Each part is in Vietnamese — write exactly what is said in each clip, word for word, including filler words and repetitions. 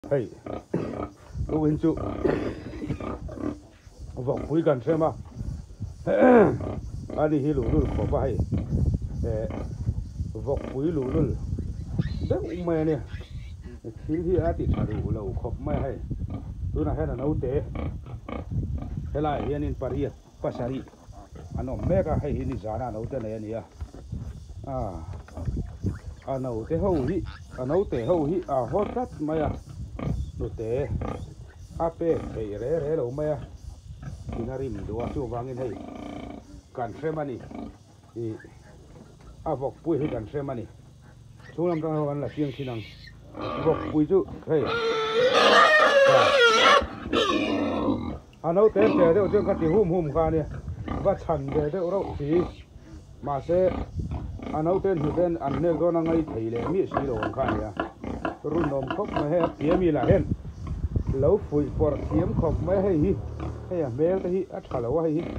Hey, lúc hình chú vọng quý gần xem mà anh đi hi lũ lũ khó phải vọng quý lũ lũ đấy mẹ nè khi thì anh thì trả đủ lẩu khóc mẹ hay tôi nói hay là nấu té hay là hiện in Paris Pasari anh nói mẹ cả hay hiện giá nào nấu té này nè à anh nấu té hậu hi anh nấu té hậu hi à hot cắt mày à nấu té áp cái rẻ rẻ đâu mày à thì nó rìm đồ chú vàng này cần xem anh thì à vọc bụi hay cần xem anh chú làm sao anh là riêng khi nào vọc bụi chú hey anh nấu té té đấy chứ cái gì hùm hùm cả nè và chăn đấy đấy đâu thì mà sẽ anh nấu tên thì tên anh nên có năng ấy thấy lẽ mi xí đồ cả nè run nôm khóc mà hay tiêm mi là hen lâu phủi phở tiêm khóc mà hay hi hay à mẹ cái hi ăn chả lâu hay hi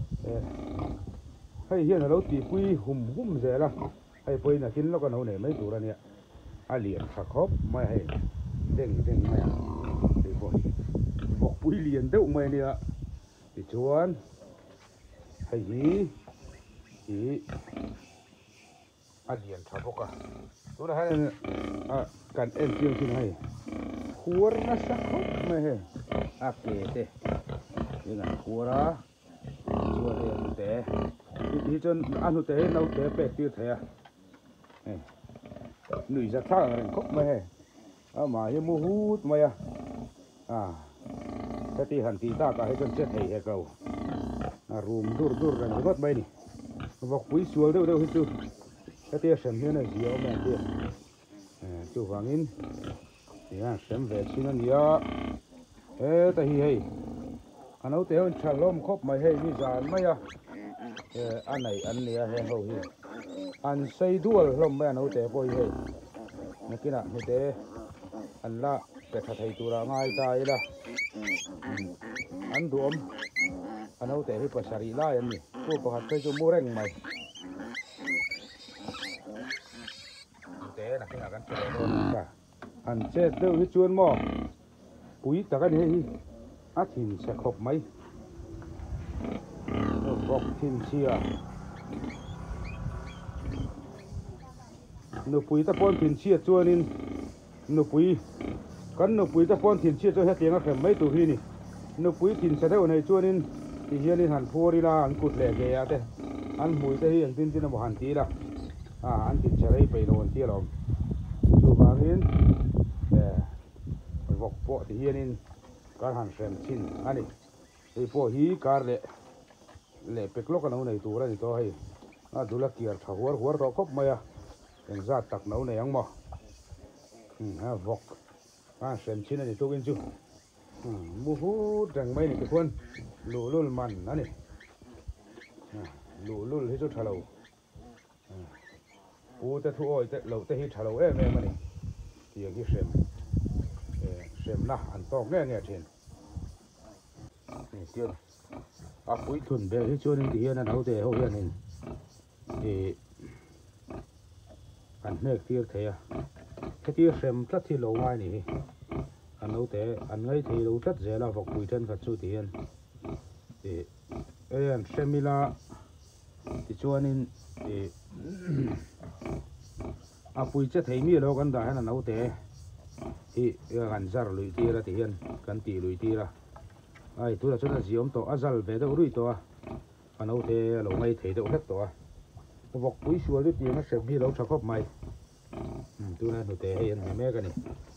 hay hi là lâu tí quy hùm hùm dễ lắm hay bây là kín nó còn nấu này mấy tủ ra nè ai liền khạc khóc mà hay đeng đeng mẹ thì vội vội quy liền đâu mày nè thì chuan hay hi hi ai liền khạc khóc à tôi là hay à cần em riêng xin hay khua nó sắc khóc mày hay à kể thếนี่ไงครัวละชัวร์เลยแต่ที่จนอันนู้นแต่เราแต่เป็ดตีเถียหนุ่ยจะท่าอะไรครบไหมเอามาให้มูฮูดไหมอ่ะอ่าแต่ที่หันตีตาก็ให้จนเจ็ดให้เขารูมดูดูกันหมดไปนี่บอกคุยชัวร์เร็วเร็วให้จูแต่ที่เสมเนี่ยนะเสียวแม่เดียวจูฟังอินเนี่ยเสมเวชินันเยอะเอ๊ะแต่เฮ้ยanh nấu téo chả lom khóc mày hay đi dàn mày à anh này anh này hay hầu hi anh xây đua lom mày nấu téo bôi hay mà kia nào thế anh la để thà thầy tu ra ngay tay la anh đuôm anh nấu téo hi pasari la anh này cô có hạt cây cho mua reng mày téo là cái nào cái téo anh chết đâu cái chuồn mò quý ta cái này á thìn sẽ khóc mấy vọc thìn chia nụ bùi ta pon thìn chia cho nên nụ bùi cắn nụ bùi ta pon thìn chia cho hết tiếng cái mấy tụ hi nè nụ bùi thìn sẽ đâu này cho nên thì hiện nên hàn phô đi là anh cụt lẻ kề à thế anh bùi ta hi anh tin tin là một hàn tí là à anh thìn sẽ lấy bảy lon tí lòng chụp vào hiên để vọc bộ thì hiện nên cái hàng xem chín anh ấy thì phô hí cả lệ lệ bẹc lốc cái nấu này tủ ra thì tôi hay à tủ là kia thảo hoa hoa rau cốc mày à em ra tắc nấu này ăn mà ha vọc à xem chín này tôi bên chưa mua hút rằng mấy này cái quân lù lù mặn anh ấy lù lù hết cho thảo lầu u ta thu oi ta lầu ta hết thảo lầu em em này thì cái xem xem na anh to nghe nghe trên này chưa à cuối tuần về cái chỗ này thì hiện là nấu để hậu hiện này thì anh này kia thấy à cái kia xem rất thì lâu ngoài này anh nấu để anh ấy thì lâu rất dễ là vọc bụi chân cả chỗ thì hiện thì anh xem mi là thì chỗ này thì à bụi chất thấy mi lâu gần đó hay là nấu để thì gần giờ lùi tia ra thì hiện gần tỷ lùi tia ra ai tôi là chỗ là gì ông tổ azal về đâu rồi tổ anh đâu thì lâu ngày thấy đâu hết tổ vọc quý xua đôi tiếng nó xem như lâu chắc khóc mày tôi là nổi tệ hay anh mẹ cái này